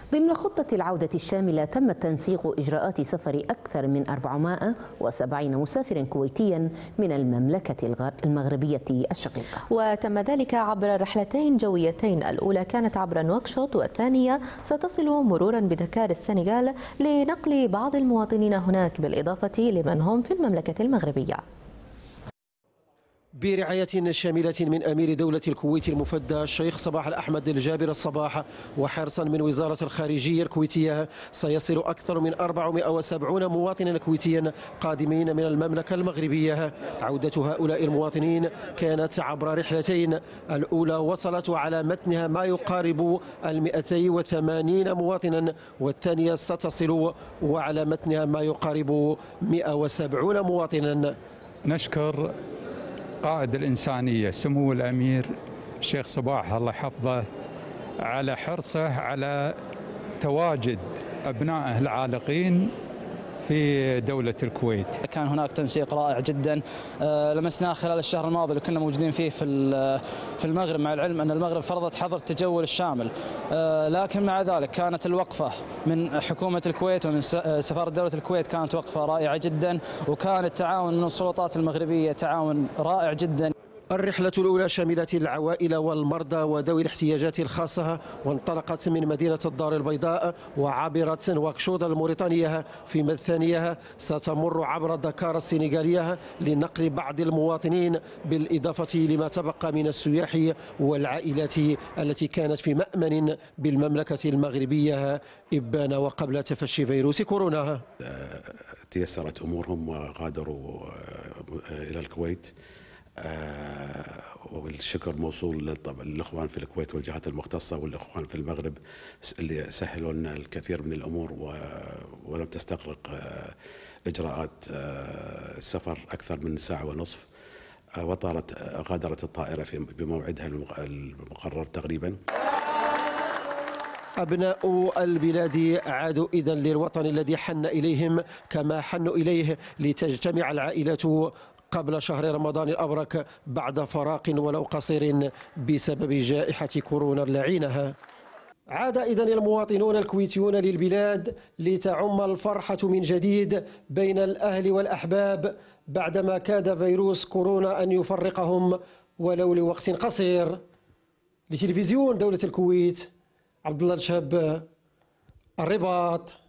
ضمن خطة العودة الشاملة تم تنسيق إجراءات سفر أكثر من 470 مسافر كويتيا من المملكة المغربية الشقيقة، وتم ذلك عبر رحلتين جويتين، الأولى كانت عبر نواكشوط والثانية ستصل مرورا بدكار السنغال لنقل بعض المواطنين هناك بالإضافة لمن هم في المملكة المغربية. برعاية شاملة من أمير دولة الكويت المفدى الشيخ صباح الأحمد الجابر الصباح، وحرصا من وزارة الخارجية الكويتية، سيصل أكثر من 470 مواطنا كويتيا قادمين من المملكة المغربية. عودة هؤلاء المواطنين كانت عبر رحلتين، الأولى وصلت على متنها ما يقارب 280 مواطنا، والثانية ستصل وعلى متنها ما يقارب 170 مواطنا. نشكر قائد الإنسانية سمو الأمير الشيخ صباح الله يحفظه على حرصه على تواجد أبنائه العالقين في دولة الكويت. كان هناك تنسيق رائع جدا لمسناه خلال الشهر الماضي اللي كنا موجودين فيه في المغرب، مع العلم أن المغرب فرضت حظر التجول الشامل، لكن مع ذلك كانت الوقفة من حكومة الكويت ومن سفارة دولة الكويت كانت وقفة رائعة جدا، وكان التعاون من السلطات المغربية تعاون رائع جدا. الرحلة الأولى شملت العوائل والمرضى وذوي الاحتياجات الخاصة، وانطلقت من مدينة الدار البيضاء وعبرت نواكشوط الموريتانية، فيما الثانية ستمر عبر دكار السنغالية لنقل بعض المواطنين، بالإضافة لما تبقى من السياح والعائلات التي كانت في مأمن بالمملكة المغربية إبان وقبل تفشي فيروس كورونا. تيسرت أمورهم وغادروا إلى الكويت، والشكر موصول للإخوان في الكويت والجهات المختصة والإخوان في المغرب اللي سهلوا لنا الكثير من الأمور، ولم تستغرق إجراءات السفر أكثر من ساعة ونصف، غادرت الطائرة بموعدها المقرر تقريبا. أبناء البلاد عادوا إذن للوطن الذي حن إليهم كما حنوا إليه، لتجتمع العائلة قبل شهر رمضان الأبرك بعد فراق ولو قصير بسبب جائحة كورونا اللعينة. عاد إذن المواطنون الكويتيون للبلاد لتعم الفرحة من جديد بين الأهل والأحباب، بعدما كاد فيروس كورونا أن يفرقهم ولو لوقت قصير. لتلفزيون دولة الكويت، عبد الله الشاب، الرباط.